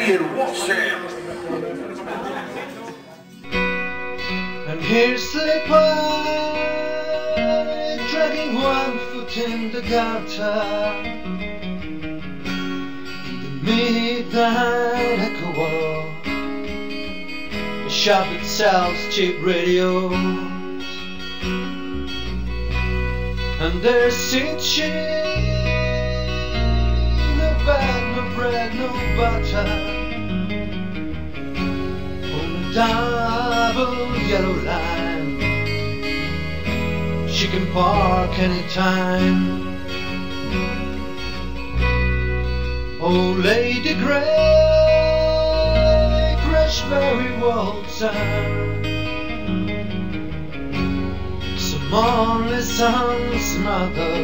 Ian Watson. And here's the boy dragging one foot in the gutter. The midnight echo wall, the shop that sells cheap radios. And there's itching, no bag, no bread, no butter, on a double yellow line. She can park anytime. Oh, Lady Grey, Crashberry Waltzer, some only son's mother,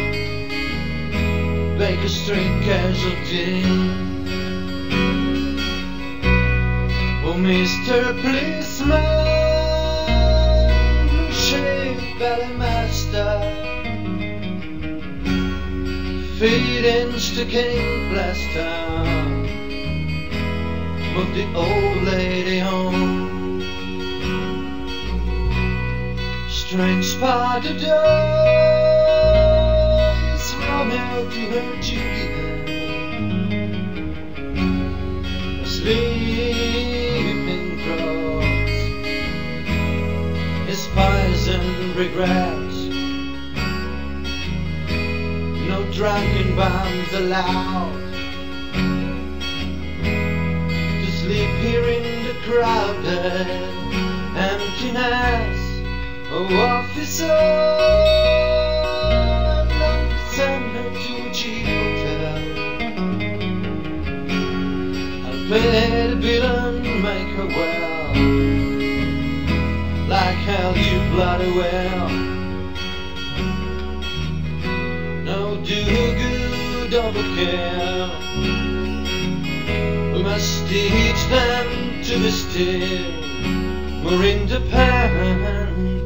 Baker Street casualty. Oh, Mr. Policeman, Shave Valley Master, feeding sticking plaster, move the old lady home. Strange spotted eyes, Romeo to her Juliet, sleeping crows, his pies and regrets. No drunken bands allowed to sleep here in the crowded emptiness. Oh, officer, don't send her to a cheap hotel. I'll pay the bill and make her well, like hell you bloody well. No do-good double care. We must teach them to be still, more independent.